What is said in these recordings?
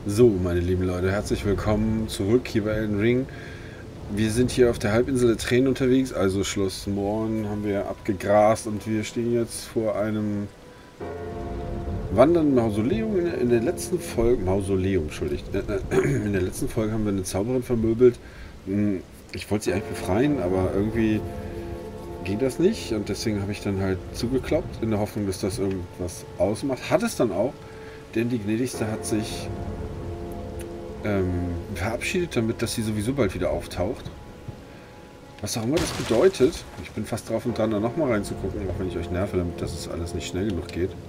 So, meine lieben Leute, herzlich willkommen zurück hier bei Elden Ring. Wir sind hier auf der Halbinsel der Tränen unterwegs, also Schloss Morn haben wir abgegrast und wir stehen jetzt vor einem wandernden Mausoleum. In der letzten Folge, entschuldigt, in der letzten Folge haben wir eine Zauberin vermöbelt. Ich wollte sie eigentlich befreien, aber irgendwie ging das nicht und deswegen habe ich dann halt zugekloppt, in der Hoffnung, dass das irgendwas ausmacht. Hat es dann auch, denn die Gnädigste hat sich verabschiedet damit, dass sie sowieso bald wieder auftaucht. Was auch immer das bedeutet. Ich bin fast drauf und dran, da nochmal reinzugucken, auch wenn ich euch nerve, damit das es alles nicht schnell genug geht.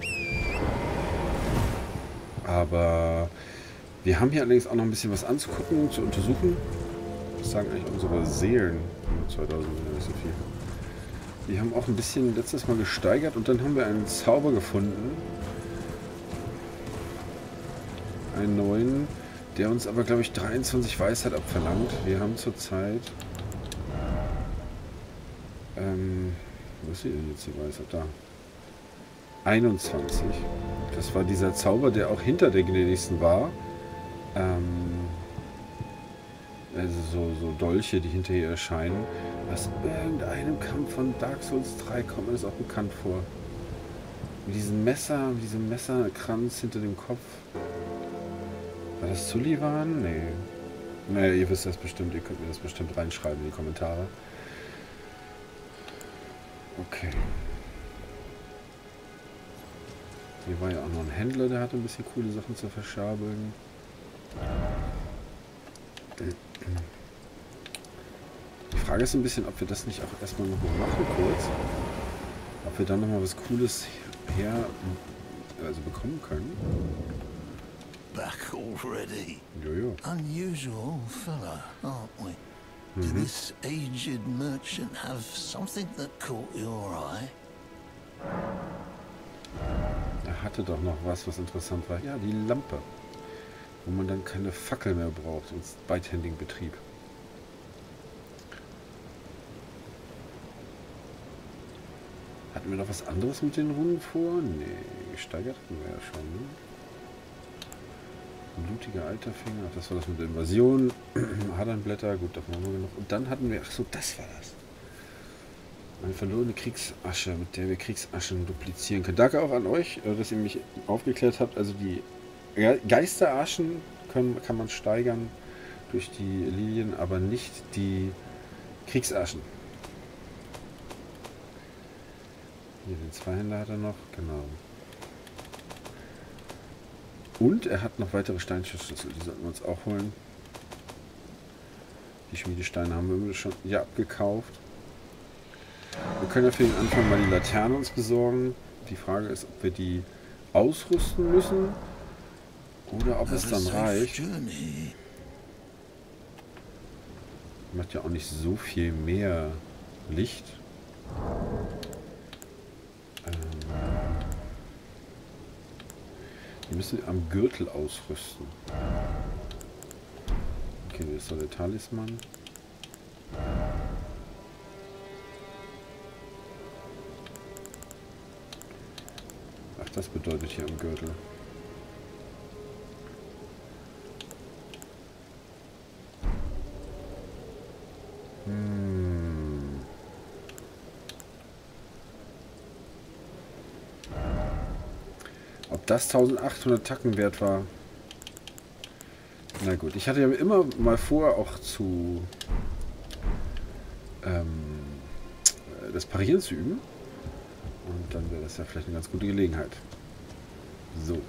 Aber wir haben hier allerdings auch noch ein bisschen was anzugucken, zu untersuchen. Was sagen eigentlich unsere Seelen? 2000 nicht so viel. Die haben auch ein bisschen letztes Mal gesteigert und dann haben wir einen Zauber gefunden. Einen neuen, der uns aber, glaube ich, 23 Weisheit abverlangt. Wir haben zurzeit... wo ist sie denn jetzt, die Weisheit? Da. 21. Das war dieser Zauber, der auch hinter der Gnädigsten war. Also so Dolche, die hinter ihr erscheinen. Aus irgendeinem Kampf von Dark Souls 3 kommt mir das auch bekannt vor. Mit diesem Messer, mit diesem Messerkranz hinter dem Kopf. War das Sullivan? Nee. Naja, ihr wisst das bestimmt, ihr könnt mir das bestimmt reinschreiben in die Kommentare. Okay. Hier war ja auch noch ein Händler, der hatte ein bisschen coole Sachen zu verschabeln. Die Frage ist ein bisschen, ob wir das nicht auch erstmal noch mal machen kurz. Ob wir dann noch mal was Cooles bekommen können. Back already. Jojo. Unusual fellow, aren't we? Did this aged merchant have something that caught your eye? Er hatte doch noch was interessant war. Ja, die Lampe. Wo man dann keine Fackel mehr braucht. Und Beidhändigen-Betrieb. Hatten wir noch was anderes mit den Runen vor? Nee, gesteigert hatten wir ja schon. Ne? Blutiger Alterfinger, das war das mit der Invasion. Hadernblätter, gut, davon haben wir genug. Und dann hatten wir, ach so, das war das. Eine verlorene Kriegsasche, mit der wir Kriegsaschen duplizieren können. Danke auch an euch, dass ihr mich aufgeklärt habt. Also die Geisteraschen kann man steigern durch die Lilien, aber nicht die Kriegsaschen. Hier den Zweihänder hat er noch, genau. Und er hat noch weitere Steinschlüssel, die sollten wir uns auch holen. Die Schmiedesteine haben wir schon hier abgekauft. Wir können ja für den Anfang mal die Laterne uns besorgen. Die Frage ist, ob wir die ausrüsten müssen oder ob es dann reicht. Macht ja auch nicht so viel mehr Licht. Wir müssen am Gürtel ausrüsten. Okay, das ist doch der Talisman. Ach, das bedeutet hier am Gürtel. Ob das 1800 Tacken wert war? Na gut, ich hatte ja immer mal vor, auch das Parieren zu üben. Und dann wäre das ja vielleicht eine ganz gute Gelegenheit. So.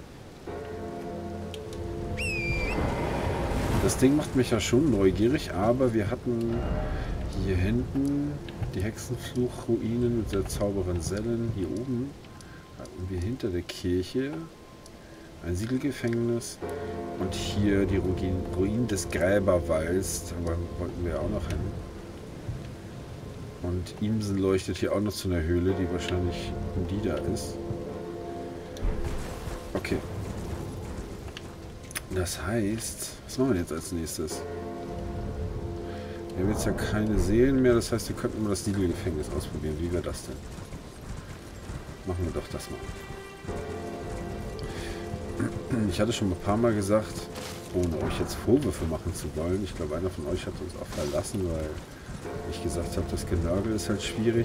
Das Ding macht mich ja schon neugierig, aber wir hatten hier hinten die Hexenfluch-Ruinen mit der Zauberin Sellen. Hier oben hatten wir hinter der Kirche ein Siegelgefängnis und hier die Ruinen des Gräberwalds. Da wollten wir auch noch hin. Und Imsen leuchtet hier auch noch zu einer Höhle, die wahrscheinlich die da ist. Okay. Das heißt, was machen wir jetzt als nächstes? Wir haben jetzt ja keine Seelen mehr, das heißt, wir könnten mal das Siegelgefängnis ausprobieren. Wie wäre das denn? Machen wir doch das mal. Ich hatte schon ein paar Mal gesagt, ohne euch jetzt Vorwürfe machen zu wollen. Ich glaube, einer von euch hat uns auch verlassen, weil ich gesagt habe, das Genörgel ist halt schwierig.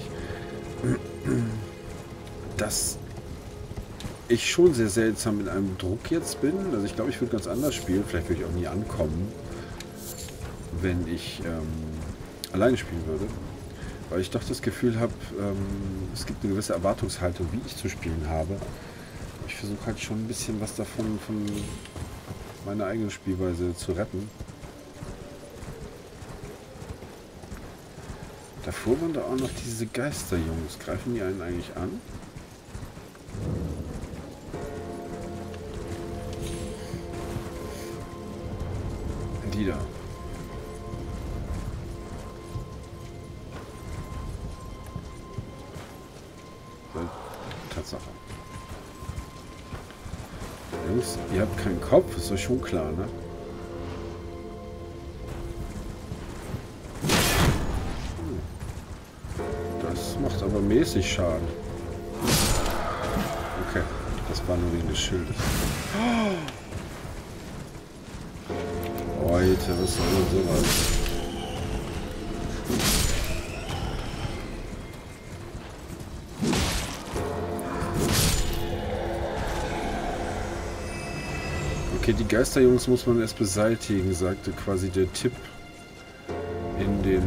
Dass ich schon sehr seltsam in einem Druck jetzt bin. Also ich glaube, ich würde ganz anders spielen. Vielleicht würde ich auch nie ankommen, wenn ich alleine spielen würde. Weil ich doch das Gefühl habe, es gibt eine gewisse Erwartungshaltung, wie ich zu spielen habe. Ich versuche halt schon ein bisschen was davon von meiner eigenen Spielweise zu retten. Davor waren da auch noch diese Geisterjungs. Greifen die einen eigentlich an? Die da. Tatsache. Jungs, ihr habt keinen Kopf, ist doch schon klar, ne? Das macht aber mäßig Schaden. Okay, das war nur wegen des Schildes. Leute, was soll denn sowas? Okay, die Geisterjungs muss man erst beseitigen, sagte quasi der Tipp in den...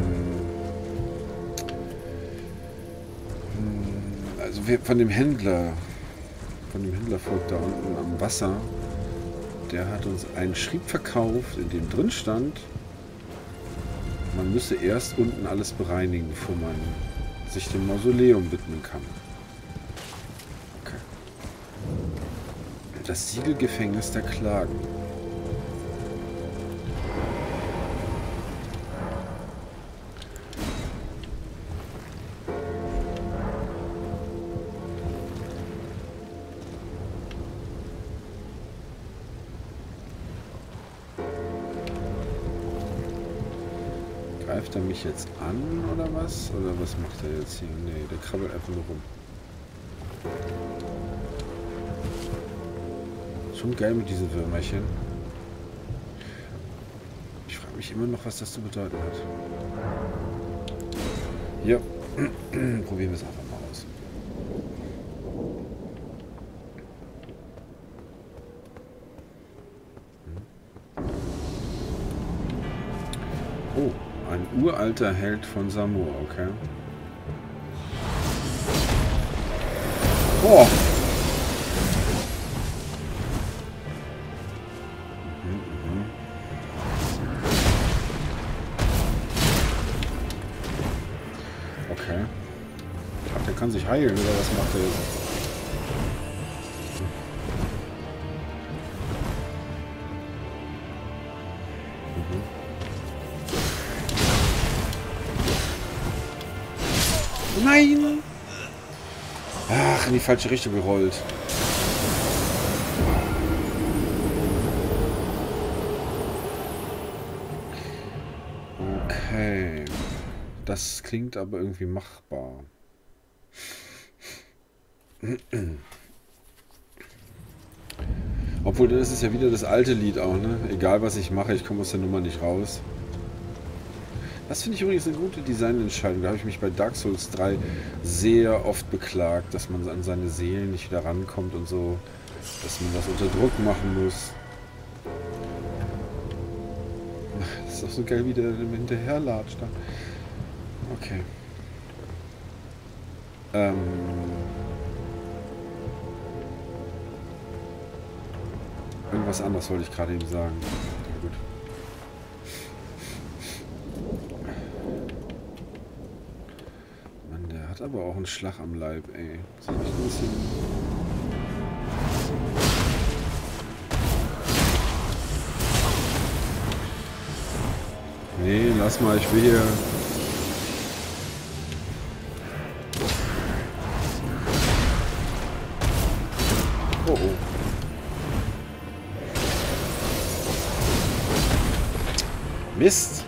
Also von dem Händler folgt da unten am Wasser. Der hat uns einen Schrieb verkauft, in dem drin stand, man müsse erst unten alles bereinigen, bevor man sich dem Mausoleum widmen kann. Okay. Das Siegelgefängnis der Klagen. Greift er mich jetzt an oder was? Oder was macht er jetzt hier? Nee, der krabbelt einfach nur rum. Schon geil mit diesen Würmerchen. Ich frage mich immer noch, was das zu bedeuten hat. Ja, probieren wir es einfach mal aus. Oh, ein uralter Held von Samur, okay. Oh! Okay. Ach, der kann sich heilen, oder was macht er jetzt? Nein! Ach, in die falsche Richtung gerollt. Okay. Das klingt aber irgendwie machbar. Obwohl, dann ist es ja wieder das alte Lied auch, ne? Egal was ich mache, ich komme aus der Nummer nicht raus. Das finde ich übrigens eine gute Designentscheidung. Da habe ich mich bei Dark Souls 3 sehr oft beklagt, dass man an seine Seelen nicht wieder rankommt und so. Dass man das unter Druck machen muss. Das ist auch so geil, wie der hinterherlatscht da. Okay. Irgendwas anderes wollte ich gerade eben sagen. Ja, gut. Mann, der hat aber auch einen Schlag am Leib, ey. Das ist echt ein bisschen... Nee, lass mal, ich will hier... Oh, oh. Mist!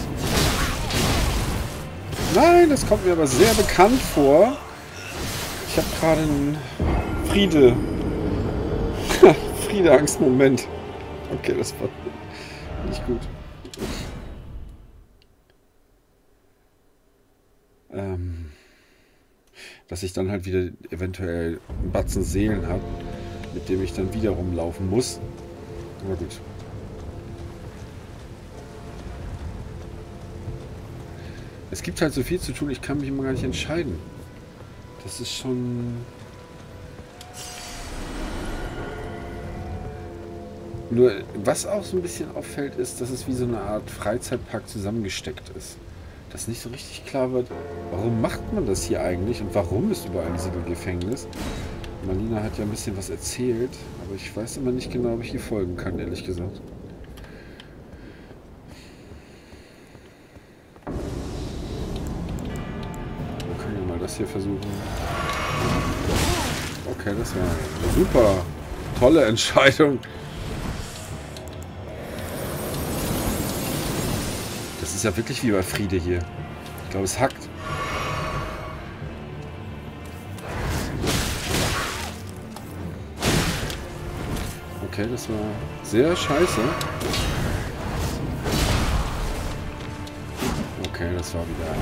Nein, das kommt mir aber sehr bekannt vor. Ich habe gerade einen Friede-Angst-Moment. Okay, das war nicht gut. Dass ich dann halt wieder eventuell einen Batzen Seelen habe, mit dem ich dann wieder rumlaufen muss. Aber gut. Es gibt halt so viel zu tun, ich kann mich immer gar nicht entscheiden. Das ist schon... Nur, was auch so ein bisschen auffällt, ist, dass es wie so eine Art Freizeitpark zusammengesteckt ist. Dass nicht so richtig klar wird, warum macht man das hier eigentlich und warum ist überall ein Siegelgefängnis. Marlina hat ja ein bisschen was erzählt, aber ich weiß immer nicht genau, ob ich ihr folgen kann, ehrlich gesagt. Wir können ja mal das hier versuchen. Okay, das war eine super tolle Entscheidung. Das ist ja wirklich wie bei Friede hier. Ich glaube, es hackt. Okay, das war sehr scheiße. Okay, das war wieder...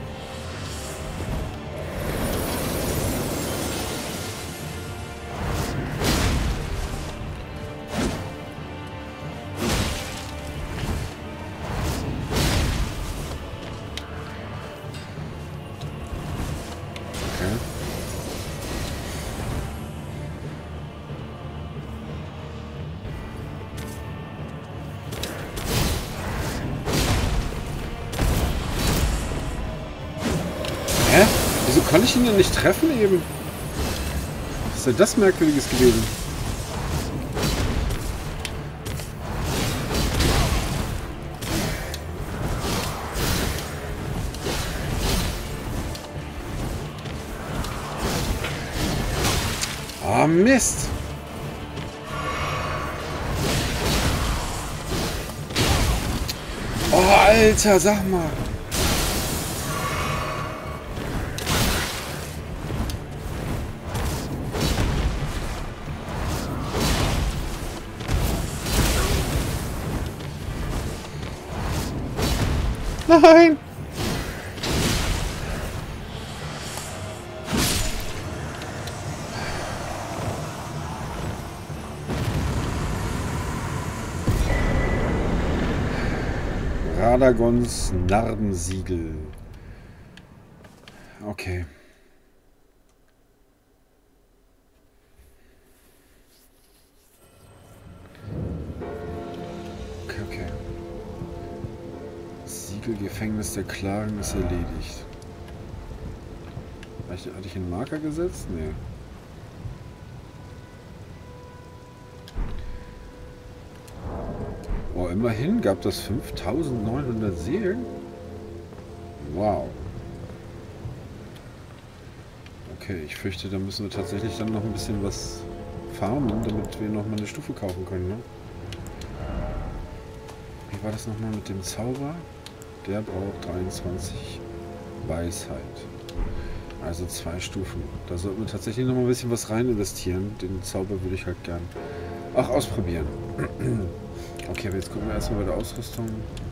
Hä? Wieso konnte ich ihn denn nicht treffen eben? Was ist denn das Merkwürdiges gewesen? Ah, Mist! Oh, Alter, sag mal! Nein! Radagons Narbensiegel. Okay. Okay. Siegelgefängnis der Klagen ist erledigt. Hatte ich einen Marker gesetzt? Nee. Oh, immerhin gab das 5900 Seelen. Wow. Okay, ich fürchte, da müssen wir tatsächlich dann noch ein bisschen was farmen, damit wir noch mal eine Stufe kaufen können, ne? Wie war das nochmal mit dem Zauber? Der braucht 23 Weisheit. Also 2 Stufen. Da sollten wir tatsächlich noch mal ein bisschen was rein investieren. Den Zauber würde ich halt gern auch ausprobieren. Okay, aber jetzt gucken wir erstmal bei der Ausrüstung.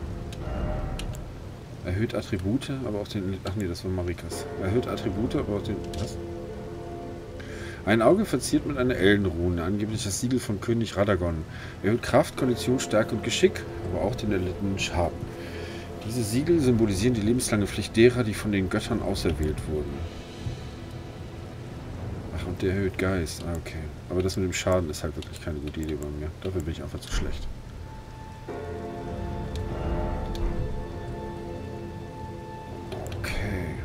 Erhöht Attribute, aber auch den... Ach nee, das war Marikas. Erhöht Attribute, aber auch den... Was? Ein Auge verziert mit einer Ellenrune, angeblich das Siegel von König Radagon. Erhöht Kraft, Kondition, Stärke und Geschick, aber auch den erlittenen Schaden. Diese Siegel symbolisieren die lebenslange Pflicht derer, die von den Göttern auserwählt wurden. Ach, und der erhöht Geist. Ah, okay. Aber das mit dem Schaden ist halt wirklich keine gute Idee bei mir. Dafür bin ich einfach zu schlecht. Okay.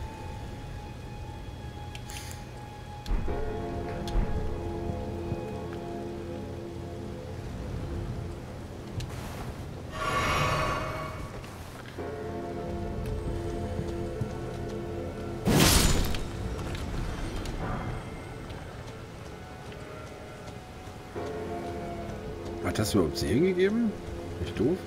Hat das überhaupt Seelen gegeben? Nicht doof?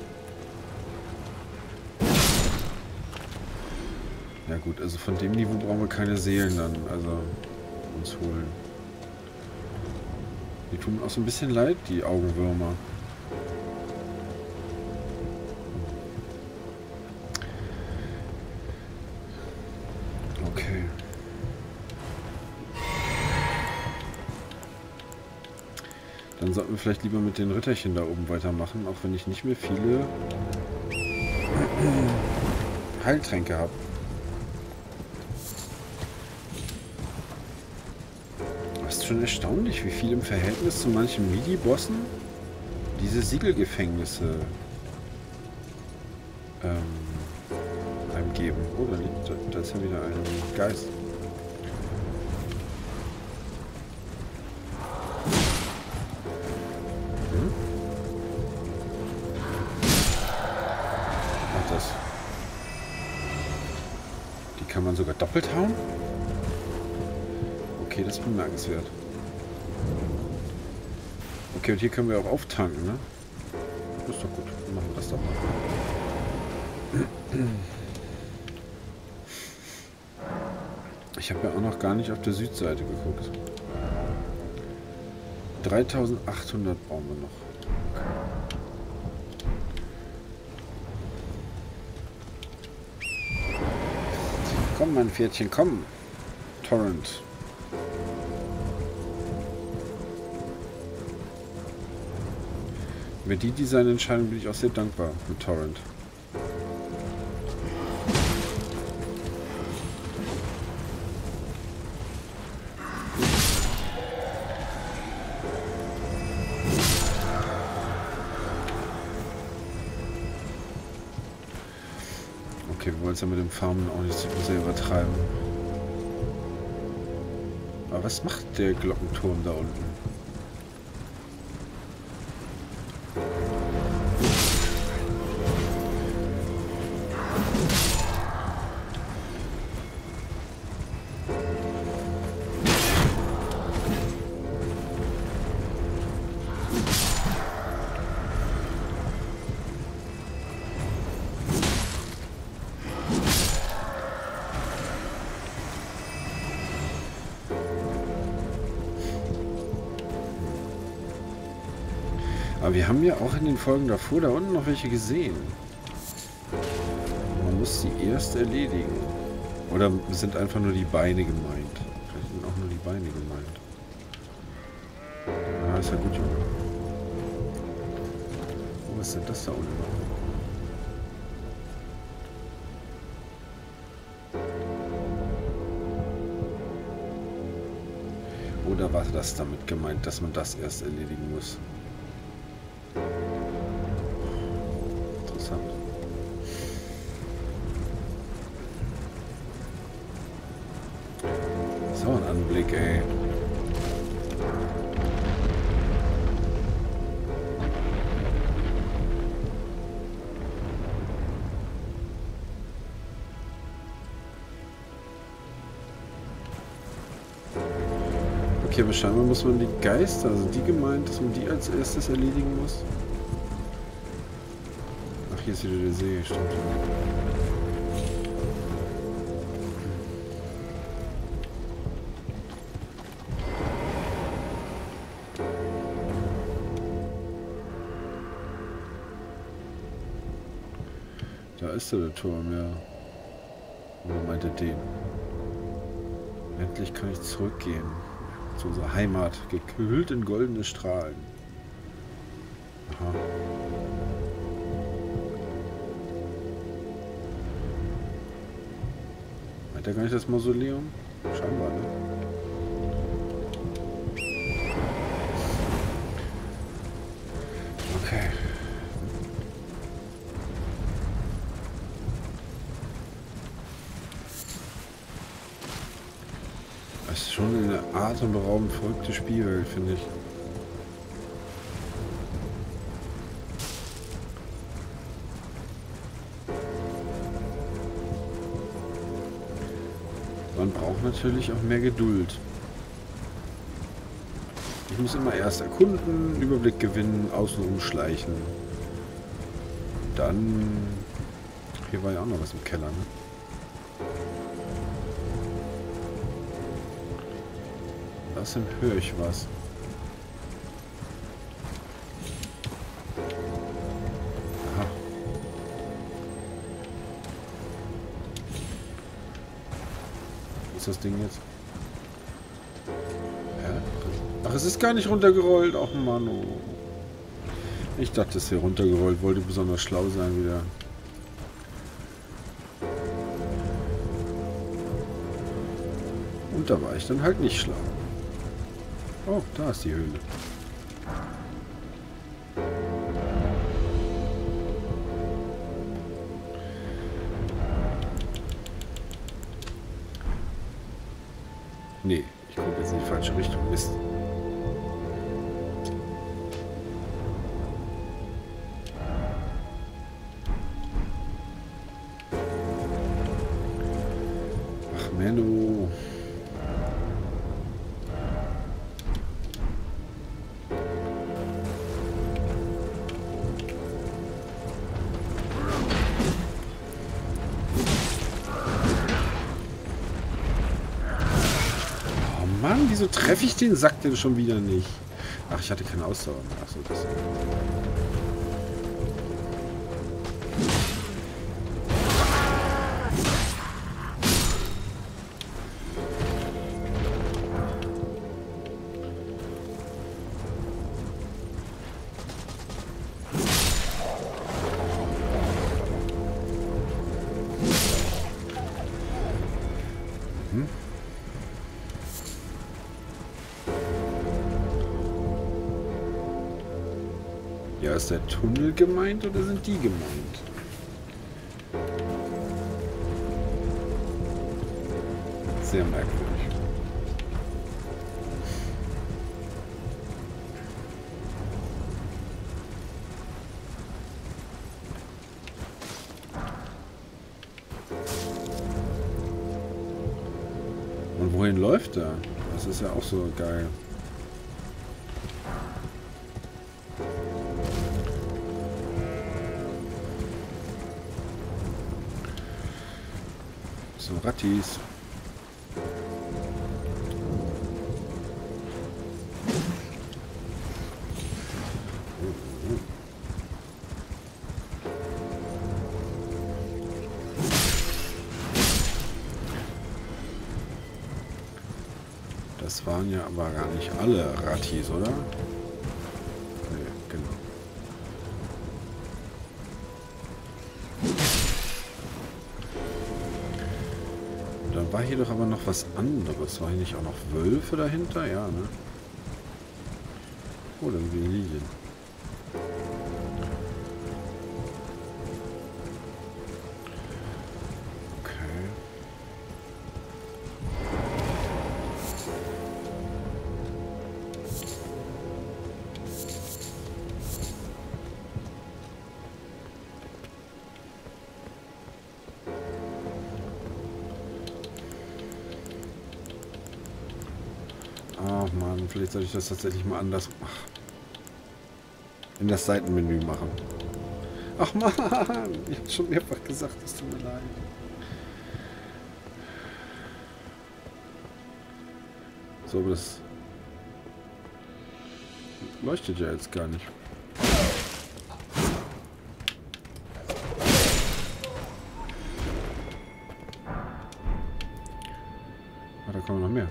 Ja gut, also von dem Niveau brauchen wir keine Seelen dann. Also uns holen. Die tun mir auch so ein bisschen leid, die Augenwürmer. Okay. Dann sollten wir vielleicht lieber mit den Ritterchen da oben weitermachen, auch wenn ich nicht mehr viele Heiltränke habe. Das ist schon erstaunlich, wie viel im Verhältnis zu manchen Midi-Bossen diese Siegelgefängnisse einem geben. Oh, da ist ja wieder ein Geist. Kann man sogar doppelt hauen? Okay, das ist bemerkenswert. Okay, und hier können wir auch auftanken, ne? Das ist doch gut. Dann machen wir das doch mal. Ich habe ja auch noch gar nicht auf der Südseite geguckt. 3800 brauchen wir noch. Komm, mein Pferdchen, komm. Torrent. Über die Designentscheidung bin ich auch sehr dankbar mit Torrent. Okay, wir wollen es ja mit dem Farmen auch nicht so sehr übertreiben. Aber was macht der Glockenturm da unten? Aber wir haben ja auch in den Folgen davor da unten noch welche gesehen. Man muss sie erst erledigen. Oder sind einfach nur die Beine gemeint? Vielleicht sind auch nur die Beine gemeint. Ja, ist ja gut, Junge. Oh, was ist denn das da unten noch? Oder war das damit gemeint, dass man das erst erledigen muss? Interessant. So ein Anblick, ey. Okay, aber scheinbar muss man die Geister, also die gemeint, dass man die als erstes erledigen muss. Ach, hier ist wieder der See, stimmt. Da ist der Turm, ja. Oder meint er den? Endlich kann ich zurückgehen. Zu unserer Heimat, gekühlt in goldene Strahlen. Aha. Meint er gar nicht das Mausoleum? Scheinbar, ne? Okay. Das ist schon eine atemberaubend verrückte Spielwelt, finde ich. Man braucht natürlich auch mehr Geduld. Ich muss immer erst erkunden, Überblick gewinnen, außenrum schleichen. Dann... Hier war ja auch noch was im Keller, ne? Außerdem höre ich was. Aha. Wo ist das Ding jetzt? Ja? Ach, es ist gar nicht runtergerollt. Ach Mann. Oh. Ich dachte, es wäre runtergerollt. Wollte besonders schlau sein wieder. Und da war ich dann halt nicht schlau. Oh, da ist die Höhle. Nee, ich gucke jetzt in die falsche Richtung. Mist. Ach, Menno. Mann, wieso treffe ich den Sack denn schon wieder nicht? Ach, ich hatte keine Ausdauer mehr. Achso, das. Ja, ist der Tunnel gemeint oder sind die gemeint? Sehr merkwürdig. Und wohin läuft er? Das ist ja auch so geil. So, Rattis. Das waren ja aber gar nicht alle Rattis, oder? Nee, genau. Da war hier doch aber noch was anderes. War hier nicht auch noch Wölfe dahinter? Ja, ne? Oh, dann wie Lilien. Okay. Ach man, vielleicht sollte ich das tatsächlich mal anders in das Seitenmenü machen. Ach man, ich habe schon mehrfach gesagt, es tut mir leid. So, aber das leuchtet ja jetzt gar nicht. Ah, da kommen noch mehr.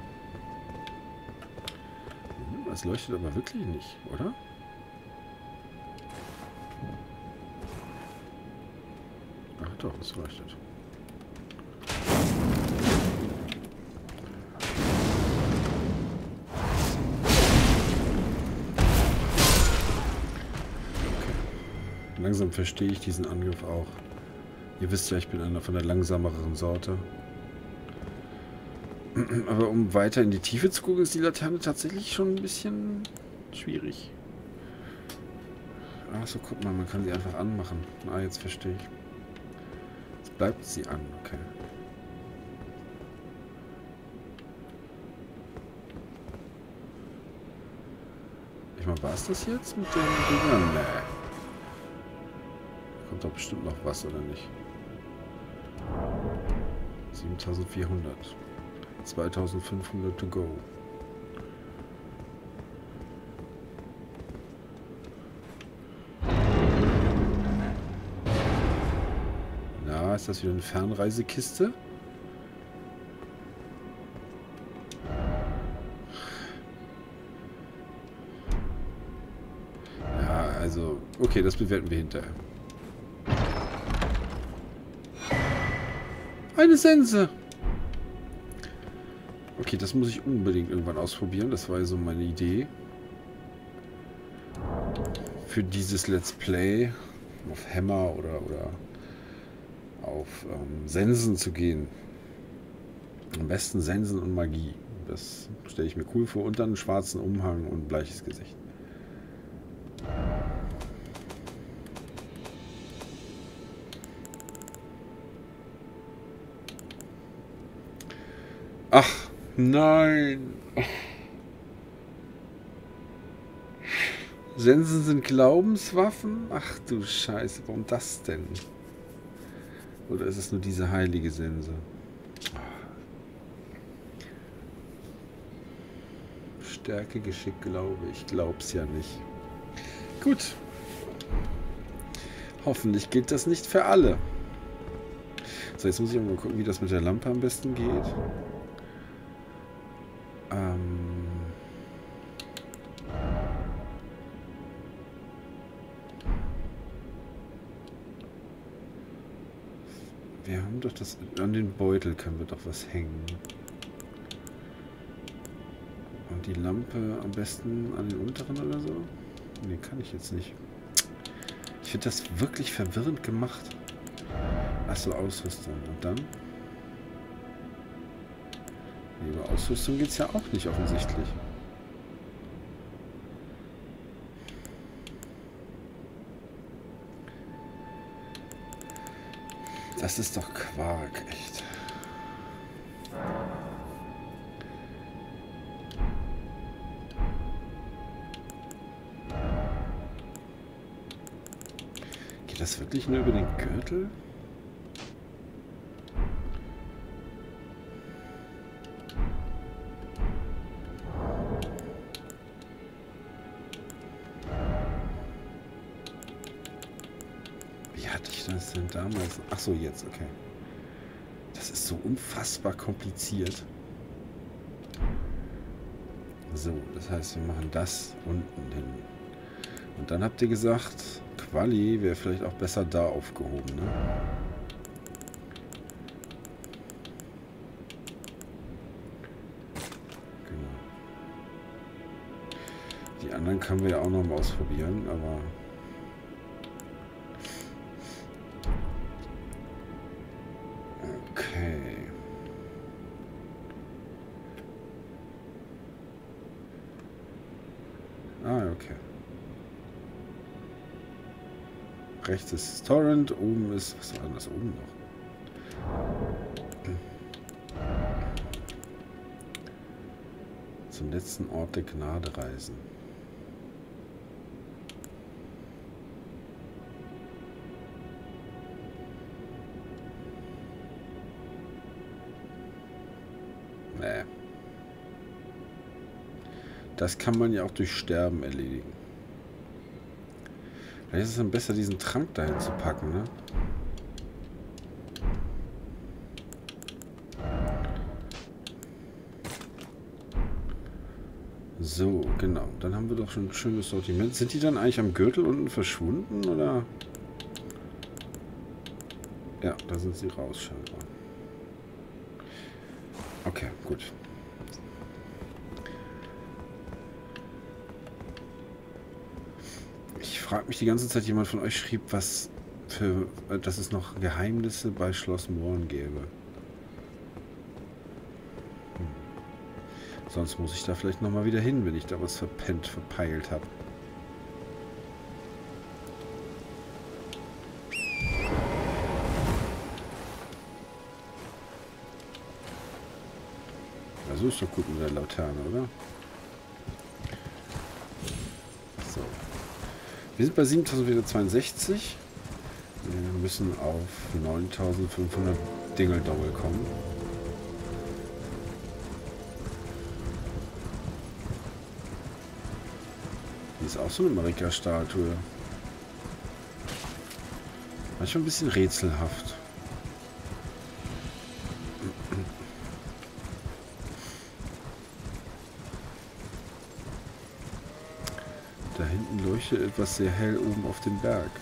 Es leuchtet aber wirklich nicht, oder? Ach doch, es leuchtet. Okay. Langsam verstehe ich diesen Angriff auch. Ihr wisst ja, ich bin einer von der langsameren Sorte. Aber um weiter in die Tiefe zu gucken, ist die Laterne tatsächlich schon ein bisschen schwierig. Achso, guck mal, man kann sie einfach anmachen. Ah, jetzt verstehe ich. Jetzt bleibt sie an, okay. Ich meine, war es das jetzt mit den Gegnern? Nee. Kommt doch bestimmt noch was, oder nicht? 7400. 2500 to go. heißt das wieder eine Fernreisekiste. Ja, also, okay, das bewerten wir hinterher. Eine Sense! Okay, das muss ich unbedingt irgendwann ausprobieren. Das war ja so meine Idee. Für dieses Let's Play auf Hämmer oder auf Sensen zu gehen. Am besten Sensen und Magie. Das stelle ich mir cool vor. Und dann einen schwarzen Umhang und ein bleiches Gesicht. Ach, nein. Sensen sind Glaubenswaffen? Ach du Scheiße, warum das denn? Oder ist es nur diese heilige Sense? Stärke, Geschick, Glaube. Ich glaub's ja nicht. Gut. Hoffentlich gilt das nicht für alle. So, jetzt muss ich mal gucken, wie das mit der Lampe am besten geht. Wir haben doch das... An den Beutel können wir doch was hängen. Und die Lampe am besten an den unteren oder so? Nee, kann ich jetzt nicht. Ich finde das wirklich verwirrend gemacht. Achso, Ausrüstung. Und dann? Nee, über Ausrüstung geht es ja auch nicht offensichtlich. Das ist doch Quark, echt. Geht das wirklich nur über den Gürtel? Wie hatte ich das denn damals? Ach so, jetzt, okay. Das ist so unfassbar kompliziert. So, das heißt, wir machen das unten hin. Und dann habt ihr gesagt, Quali wäre vielleicht auch besser da aufgehoben, ne? Genau. Die anderen können wir ja auch noch mal ausprobieren, aber... Okay. Ah, okay. Rechts ist Torrent, oben ist... Was war denn das oben noch? Zum letzten Ort der Gnade reisen. Nee. Das kann man ja auch durch Sterben erledigen. Vielleicht ist es dann besser, diesen Trank dahin zu packen, ne? So, genau. Dann haben wir doch schon ein schönes Sortiment. Sind die dann eigentlich am Gürtel unten verschwunden, oder? Ja, da sind sie raus, scheinbar. Okay, gut. Ich frage mich die ganze Zeit, jemand von euch schrieb, was für, dass es noch Geheimnisse bei Schloss Morn gäbe. Sonst muss ich da vielleicht nochmal wieder hin, wenn ich da was verpeilt habe. Also ist doch gut mit der Laterne, oder? So. Wir sind bei 7462. Wir müssen auf 9500 Dingeldongel kommen. Die ist auch so eine Marika-Statue. Manchmal ein bisschen rätselhaft. Da hinten leuchtet etwas sehr hell oben auf dem Berg.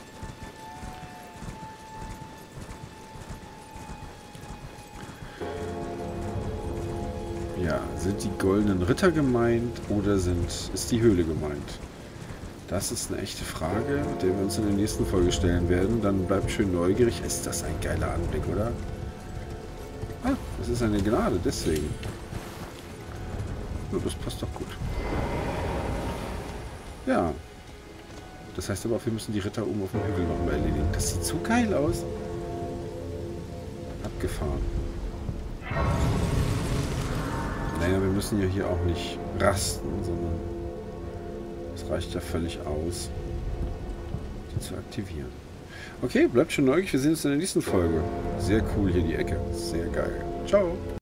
Ja, sind die goldenen Ritter gemeint oder ist die Höhle gemeint? Das ist eine echte Frage, der wir uns in der nächsten Folge stellen werden. Dann bleibt schön neugierig. Ist das ein geiler Anblick, oder? Ah, das ist eine Gnade, deswegen. Ja, das passt doch gut. Ja. Das heißt aber auch, wir müssen die Ritter oben auf dem Hügel nochmal erledigen. Das sieht so geil aus. Abgefahren. Naja, wir müssen ja hier auch nicht rasten, sondern es reicht ja völlig aus, die zu aktivieren. Okay, bleibt schon neugierig. Wir sehen uns in der nächsten Folge. Sehr cool hier die Ecke. Sehr geil. Ciao.